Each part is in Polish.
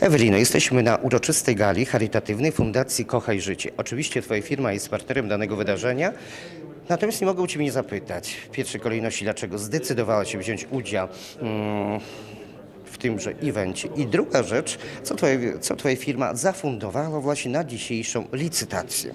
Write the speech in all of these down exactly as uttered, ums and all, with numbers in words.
Ewelino, jesteśmy na uroczystej gali charytatywnej Fundacji Kochaj Życie. Oczywiście Twoja firma jest partnerem danego wydarzenia, natomiast nie mogę u Ciebie nie zapytać w pierwszej kolejności, dlaczego zdecydowała się wziąć udział mm, w tymże evencie. I druga rzecz, co twoja, co twoja firma zafundowała właśnie na dzisiejszą licytację?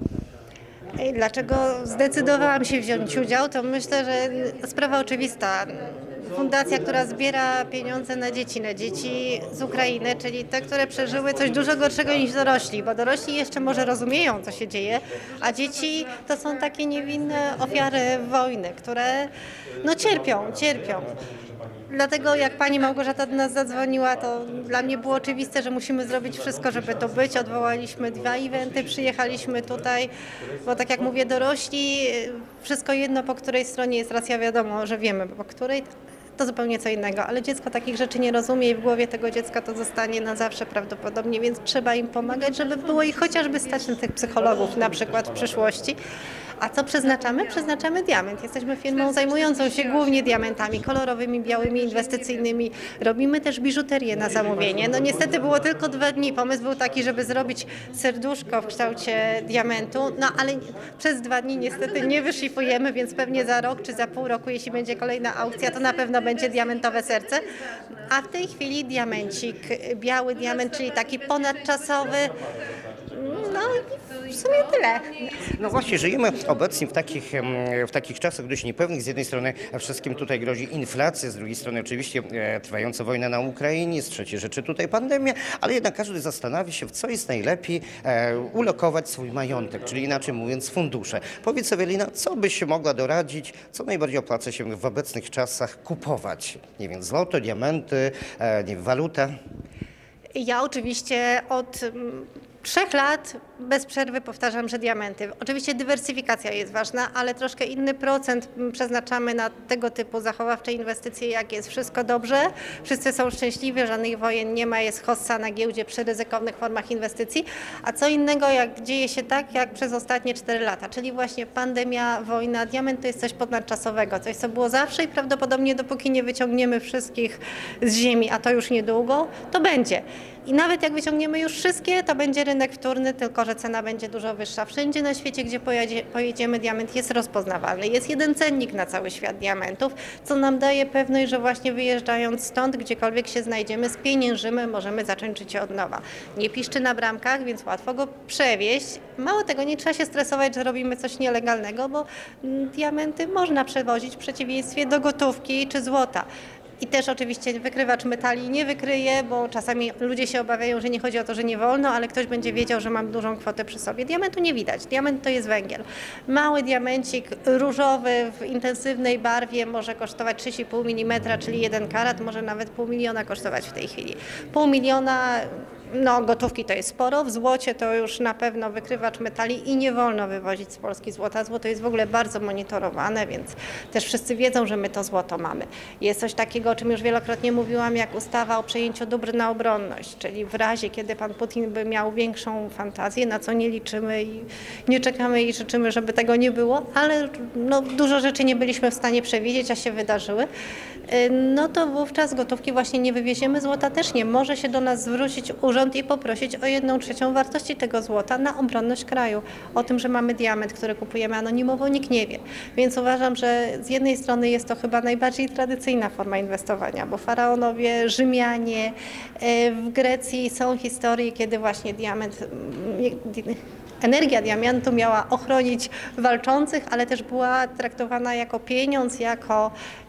Dlaczego zdecydowałam się wziąć udział, to myślę, że sprawa oczywista. Fundacja, która zbiera pieniądze na dzieci, na dzieci z Ukrainy, czyli te, które przeżyły coś dużo gorszego niż dorośli, bo dorośli jeszcze może rozumieją, co się dzieje, a dzieci to są takie niewinne ofiary wojny, które no cierpią, cierpią. Dlatego jak pani Małgorzata do nas zadzwoniła, to dla mnie było oczywiste, że musimy zrobić wszystko, żeby to być. Odwołaliśmy dwa eventy, przyjechaliśmy tutaj, bo tak jak mówię, dorośli, wszystko jedno po której stronie jest racja, wiadomo, że wiemy po której, to zupełnie co innego, ale dziecko takich rzeczy nie rozumie i w głowie tego dziecka to zostanie na zawsze prawdopodobnie, więc trzeba im pomagać, żeby było ich chociażby stać na tych psychologów na przykład w przyszłości. A co przeznaczamy? Przeznaczamy diament. Jesteśmy firmą zajmującą się głównie diamentami kolorowymi, białymi, inwestycyjnymi. Robimy też biżuterię na zamówienie. No niestety było tylko dwa dni. Pomysł był taki, żeby zrobić serduszko w kształcie diamentu, no ale przez dwa dni niestety nie wyszlifujemy, więc pewnie za rok czy za pół roku, jeśli będzie kolejna aukcja, to na pewno będzie diamentowe serce. A w tej chwili diamencik, biały diament, czyli taki ponadczasowy. No i w sumie tyle. No właśnie, żyjemy obecnie w takich, w takich czasach dość niepewnych. Z jednej strony wszystkim tutaj grozi inflacja, z drugiej strony oczywiście e, trwająca wojna na Ukrainie, z trzeciej rzeczy tutaj pandemia, ale jednak każdy zastanawia się, w co jest najlepiej e, ulokować swój majątek, czyli inaczej mówiąc fundusze. Powiedz Ewelina, co byś mogła doradzić, co najbardziej opłaca się w obecnych czasach kupować? Nie wiem, złoto, diamenty, e, nie wiem, waluta? Ja oczywiście od trzech lat bez przerwy powtarzam, że diamenty. Oczywiście dywersyfikacja jest ważna, ale troszkę inny procent przeznaczamy na tego typu zachowawcze inwestycje, jak jest wszystko dobrze, wszyscy są szczęśliwi, żadnych wojen nie ma, jest hossa na giełdzie przy ryzykownych formach inwestycji, a co innego jak dzieje się tak, jak przez ostatnie cztery lata, czyli właśnie pandemia, wojna, diament to jest coś ponadczasowego, coś co było zawsze i prawdopodobnie dopóki nie wyciągniemy wszystkich z ziemi, a to już niedługo, to będzie. I nawet jak wyciągniemy już wszystkie, to będzie rynek wtórny, tylko że cena będzie dużo wyższa. Wszędzie na świecie, gdzie pojedzie, pojedziemy, diament jest rozpoznawalny. Jest jeden cennik na cały świat diamentów, co nam daje pewność, że właśnie wyjeżdżając stąd, gdziekolwiek się znajdziemy, spieniężymy, możemy zacząć życie od nowa. Nie piszczy na bramkach, więc łatwo go przewieźć. Mało tego, nie trzeba się stresować, że robimy coś nielegalnego, bo diamenty można przewozić w przeciwieństwie do gotówki czy złota. I też oczywiście wykrywacz metali nie wykryje, bo czasami ludzie się obawiają, że nie chodzi o to, że nie wolno, ale ktoś będzie wiedział, że mam dużą kwotę przy sobie. Diamentu nie widać. Diament to jest węgiel. Mały diamencik różowy w intensywnej barwie może kosztować trzy i pół milimetra, czyli jeden karat, może nawet pół miliona kosztować w tej chwili. Pół miliona, no gotówki to jest sporo, w złocie to już na pewno wykrywacz metali i nie wolno wywozić z Polski złota. Złoto jest w ogóle bardzo monitorowane, więc też wszyscy wiedzą, że my to złoto mamy. Jest coś takiego, o czym już wielokrotnie mówiłam, jak ustawa o przejęciu dóbr na obronność, czyli w razie, kiedy pan Putin by miał większą fantazję, na co nie liczymy i nie czekamy i życzymy, żeby tego nie było, ale no, dużo rzeczy nie byliśmy w stanie przewidzieć, a się wydarzyły, no to wówczas gotówki właśnie nie wywieziemy, złota też nie. Może się do nas zwrócić urząd i poprosić o jedną trzecią wartości tego złota na obronność kraju. O tym, że mamy diament, który kupujemy anonimowo, nikt nie wie. Więc uważam, że z jednej strony jest to chyba najbardziej tradycyjna forma inwestowania, bo faraonowie, Rzymianie, w Grecji są historie, kiedy właśnie diament, energia diamentu miała ochronić walczących, ale też była traktowana jako pieniądz, jako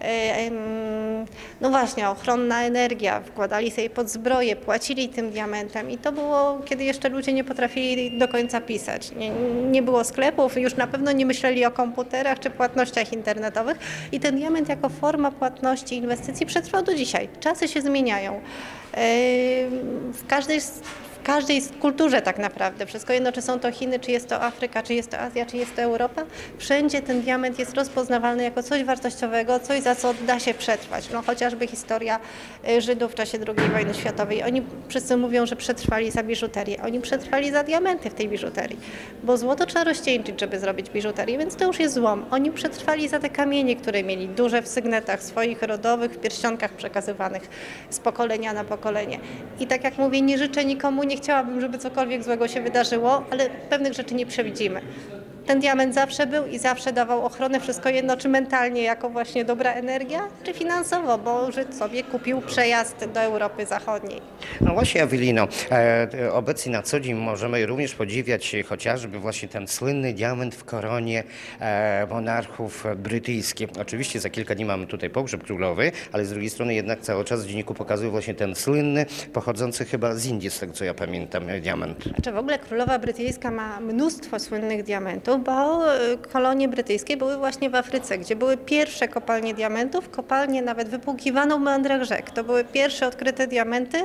no właśnie ochronna energia. Wkładali sobie pod zbroję, płacili tym diamentem i to było, kiedy jeszcze ludzie nie potrafili do końca pisać. Nie, nie było sklepów, już na pewno nie myśleli o komputerach czy płatnościach internetowych i ten diament jako forma płatności inwestycji przetrwał do dzisiaj. Czasy się zmieniają. W każdej każdej kulturze tak naprawdę, wszystko jedno, czy są to Chiny, czy jest to Afryka, czy jest to Azja, czy jest to Europa, wszędzie ten diament jest rozpoznawalny jako coś wartościowego, coś, za co da się przetrwać. No, chociażby historia Żydów w czasie drugiej wojny światowej. Oni wszyscy mówią, że przetrwali za biżuterię. Oni przetrwali za diamenty w tej biżuterii, bo złoto trzeba rozcieńczyć, żeby zrobić biżuterię, więc to już jest złom. Oni przetrwali za te kamienie, które mieli duże w sygnetach swoich rodowych, w pierścionkach przekazywanych z pokolenia na pokolenie. I tak jak mówię, nie życzę nikomu, nie chciałabym, żeby cokolwiek złego się wydarzyło, ale pewnych rzeczy nie przewidzimy. Ten diament zawsze był i zawsze dawał ochronę, wszystko jedno, czy mentalnie jako właśnie dobra energia, czy finansowo, bo Żyd sobie kupił przejazd do Europy Zachodniej. No właśnie, Ewelino, e, obecnie na co dzień możemy również podziwiać chociażby właśnie ten słynny diament w koronie e, monarchów brytyjskich. Oczywiście za kilka dni mamy tutaj pogrzeb królowy, ale z drugiej strony jednak cały czas w dzienniku pokazuje właśnie ten słynny, pochodzący chyba z Indii, z tego co ja pamiętam, diament. Znaczy w ogóle królowa brytyjska ma mnóstwo słynnych diamentów, bo kolonie brytyjskie były właśnie w Afryce, gdzie były pierwsze kopalnie diamentów, kopalnie nawet wypłukiwaną meandrach rzek. To były pierwsze odkryte diamenty.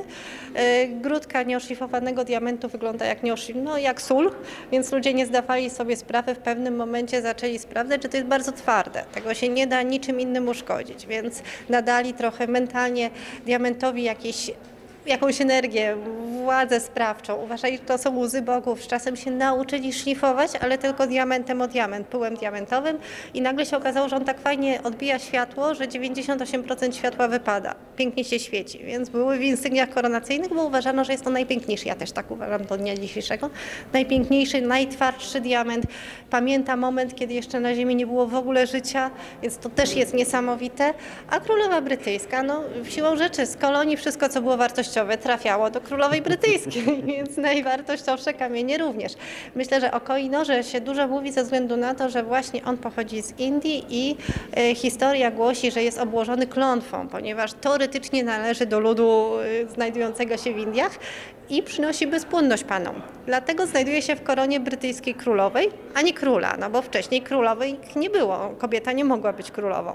Grudka nieoszlifowanego diamentu wygląda jak, nieoszlif- no, jak sól, więc ludzie nie zdawali sobie sprawy. W pewnym momencie zaczęli sprawdzać, że to jest bardzo twarde. Tego się nie da niczym innym uszkodzić, więc nadali trochę mentalnie diamentowi jakieś jakąś energię, władzę sprawczą. Uważali, że to są łzy bogów. Z czasem się nauczyli szlifować, ale tylko diamentem o diament, pyłem diamentowym i nagle się okazało, że on tak fajnie odbija światło, że dziewięćdziesiąt osiem procent światła wypada. Pięknie się świeci, więc były w insygniach koronacyjnych, bo uważano, że jest to najpiękniejszy. Ja też tak uważam do dnia dzisiejszego. Najpiękniejszy, najtwardszy diament. Pamiętam moment, kiedy jeszcze na ziemi nie było w ogóle życia, więc to też jest niesamowite. A królowa brytyjska, no siłą rzeczy z kolonii wszystko, co było wartościowe, trafiało do królowej brytyjskiej, więc najwartościowsze kamienie również. Myślę, że o Koh-i-Norze się dużo mówi ze względu na to, że właśnie on pochodzi z Indii i e, historia głosi, że jest obłożony klątwą, ponieważ teoretycznie należy do ludu e, znajdującego się w Indiach i przynosi bezpłodność panom. Dlatego znajduje się w koronie brytyjskiej królowej, a nie króla, no bo wcześniej królowej nie było, kobieta nie mogła być królową.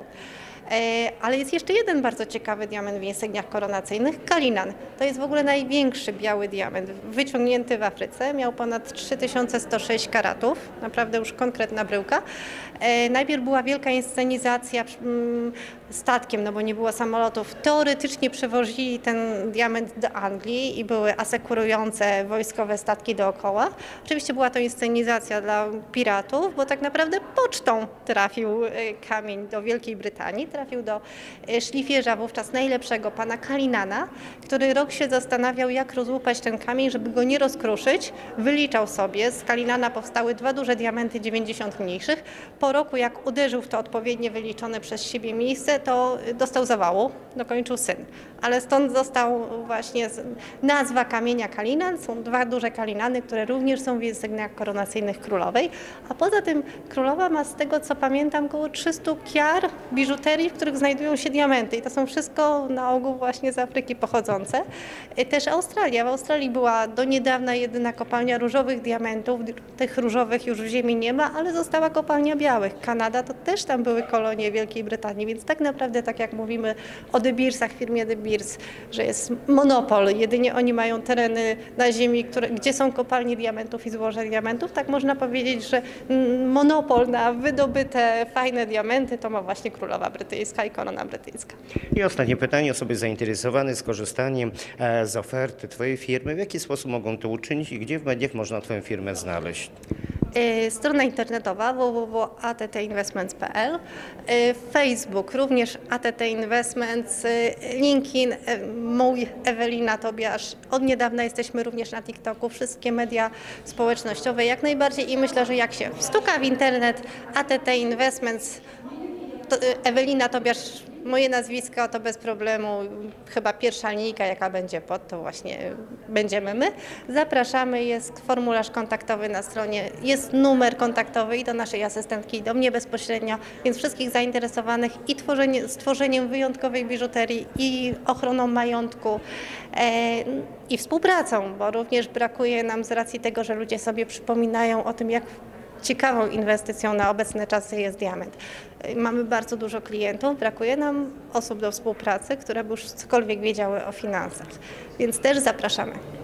Ale jest jeszcze jeden bardzo ciekawy diament w insygniach koronacyjnych, Kalinan. To jest w ogóle największy biały diament, wyciągnięty w Afryce. Miał ponad trzy tysiące sto sześć karatów, naprawdę już konkretna bryłka. Najpierw była wielka inscenizacja statkiem, no bo nie było samolotów. Teoretycznie przewozili ten diament do Anglii i były asekurujące wojskowe statki dookoła. Oczywiście była to inscenizacja dla piratów, bo tak naprawdę pocztą trafił kamień do Wielkiej Brytanii. Trafił do szlifierza wówczas najlepszego, pana Kalinana, który rok się zastanawiał, jak rozłupać ten kamień, żeby go nie rozkruszyć. Wyliczał sobie, z Kalinana powstały dwa duże diamenty, dziewięćdziesiąt mniejszych. Po roku, jak uderzył w to odpowiednie wyliczone przez siebie miejsce, to dostał zawału, dokończył syn. Ale stąd został właśnie nazwa kamienia Kalinan. Są dwa duże Kalinany, które również są w insygniach koronacyjnych królowej. A poza tym królowa ma, z tego co pamiętam, około trzysta kiar biżuterii, w których znajdują się diamenty. I to są wszystko na ogół właśnie z Afryki pochodzące. Też Australia. W Australii była do niedawna jedyna kopalnia różowych diamentów. Tych różowych już w ziemi nie ma, ale została kopalnia białych. Kanada to też tam były kolonie Wielkiej Brytanii, więc tak naprawdę, tak jak mówimy o De Beersach, firmie De Beers, że jest monopol, jedynie oni mają tereny na ziemi, które, gdzie są kopalnie diamentów i złoże diamentów, tak można powiedzieć, że monopol na wydobyte fajne diamenty to ma właśnie królowa brytyjska i korona brytyjska. I ostatnie pytanie, osoby zainteresowane skorzystaniem z oferty Twojej firmy, w jaki sposób mogą to uczynić i gdzie w mediach można Twoją firmę znaleźć? Strona internetowa w w w kropka a t t investments kropka p l, Facebook również A T T Investments, LinkedIn, mój Ewelina Tobiasz. Od niedawna jesteśmy również na TikToku, wszystkie media społecznościowe jak najbardziej i myślę, że jak się wstuka w internet A T T Investments, to Ewelina Tobiasz, moje nazwisko, to bez problemu, chyba pierwsza linijka jaka będzie pod, to właśnie będziemy my. Zapraszamy, jest formularz kontaktowy na stronie, jest numer kontaktowy i do naszej asystentki, i do mnie bezpośrednio, więc wszystkich zainteresowanych i tworzenie, stworzeniem wyjątkowej biżuterii i ochroną majątku e, i współpracą, bo również brakuje nam z racji tego, że ludzie sobie przypominają o tym, jak ciekawą inwestycją na obecne czasy jest diament. Mamy bardzo dużo klientów, brakuje nam osób do współpracy, które by już cokolwiek wiedziały o finansach, więc też zapraszamy.